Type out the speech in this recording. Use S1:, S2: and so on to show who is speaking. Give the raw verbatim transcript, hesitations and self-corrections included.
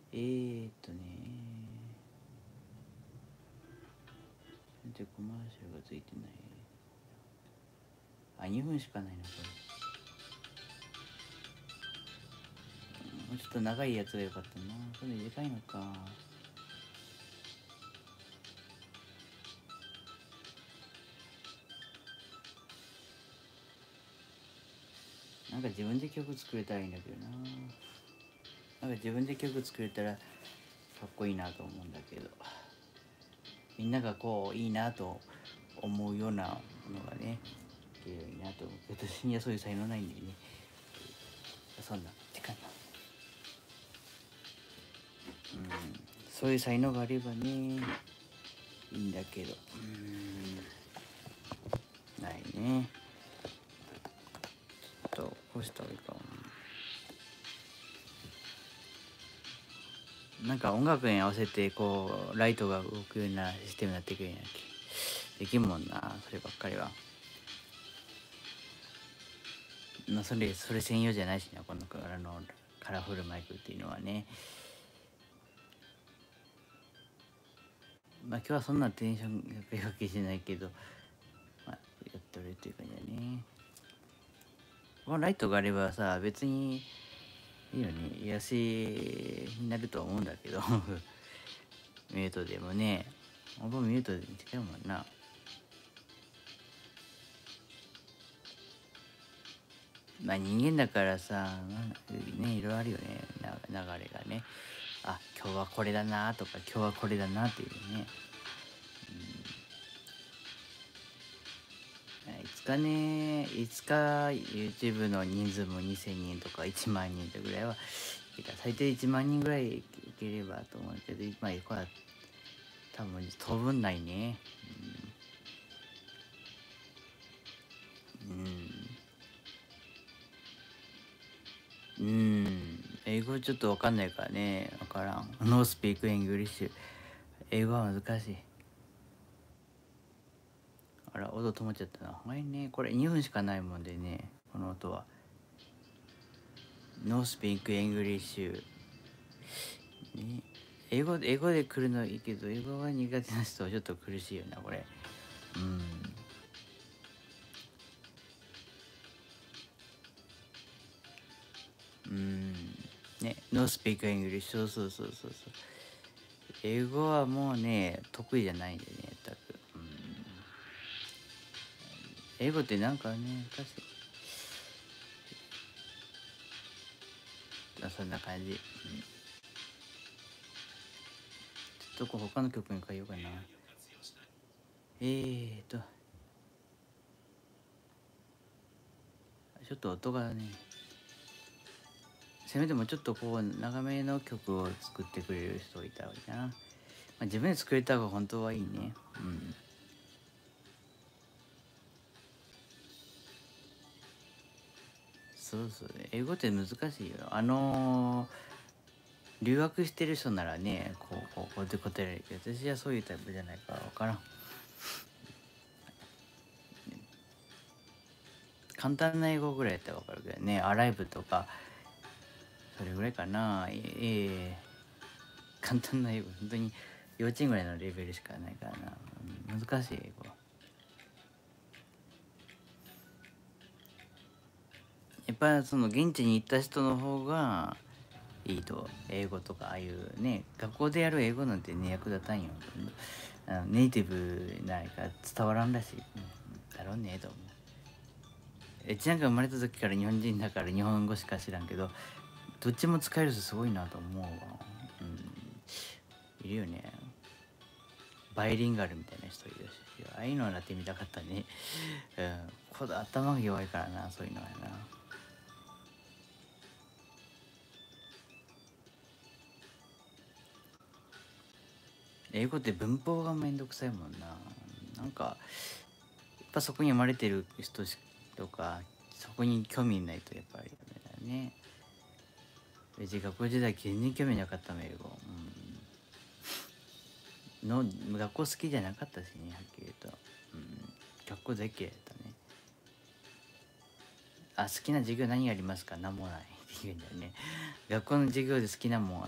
S1: えーっとね全然コマーシャルがついてない。あ、にふんしかないなこれ。もうちょっと長いやつがよかったな。これ短いのか。なんか自分で曲作れたらいいんだけどな。なんか自分で曲作れたらかっこいいなと思うんだけど、みんながこういいなと思うようなものがねいいなと思うけど、私にはそういう才能ないんでね。そんなってかな。うん、そういう才能があればねいいんだけど、うんないね。ちょっとこうしたらいいかな。なんか音楽に合わせてこうライトが動くようなシステムになってくるんやけできんもんな、そればっかりは。まあそれそれ専用じゃないしな、このあのカラフルマイクっていうのはね。まあ今日はそんなテンションかけかけしないけど、まあ、やってるっていう感じだね。このライトがあればさ別にいいよね、癒しになるとは思うんだけどミュートでもね、ほぼミュートで違うもんな。まあ人間だからさ、ね、いろいろあるよね、流れがね。あ、今日はこれだなとか今日はこれだなっていうね。いつかね、いつか YouTube の人数もにせんにんとかいちまんにんぐらいは、最低いちまんにんぐらいいければと思うけど、まあ、これは多分当分ないね。うん。うん。英語ちょっとわかんないからね、わからん。ノースピークイングリッシュ。英語は難しい。あら、音止まっちゃったな。前ね、これにふんしかないもんでね、この音は。ノースピークイングリッシュ。ね、英語英語で来るのはいいけど、英語が苦手な人はちょっと苦しいよな、これ。うん。うん。ね、ノースピークイングリッシュ。そうそうそうそうそう。英語はもうね、得意じゃないんでね、たく。うん。英語ってなんかね、難しい。あ、そんな感じ。うん、ちょっとこう他の曲に変えようかな。えーと、ちょっと音がね、せめてもちょっとこう長めの曲を作ってくれる人いたらいいな。まあ、自分で作れた方が本当はいいね。うん。そうそう、英語って難しいよ。あのー、留学してる人ならね、こうこうこうって答えられるけど、私はそういうタイプじゃないから分からん。簡単な英語ぐらいやったら分かるけどね、アライブとかそれぐらいかな。ええー、簡単な英語本当に幼稚園ぐらいのレベルしかないからな、うん、難しい英語。やっぱその現地に行った人の方がいいと、英語とかああいうね、学校でやる英語なんてね役立たんよ。あのネイティブないから伝わらんらしい、うん、だろうねと思う。えちなんか生まれた時から日本人だから日本語しか知らんけど、どっちも使える人すごいなと思うわ。うん、いるよね、バイリンガルみたいな人いるし、ああいうのはなってみたかったね。うん、こだ頭が弱いからな、そういうのはな。英語って文法がめんどくさいもんな。なんかやっぱそこに生まれてる人とかそこに興味ないとやっぱりダメだよね。別に学校時代全然興味なかったもん英語、うん、の学校好きじゃなかったしね、はっきり言うと、うん、学校大嫌いだったね。あ、好きな授業何やりますか、なんもないって言うんだよね。学校の授業で好きなもん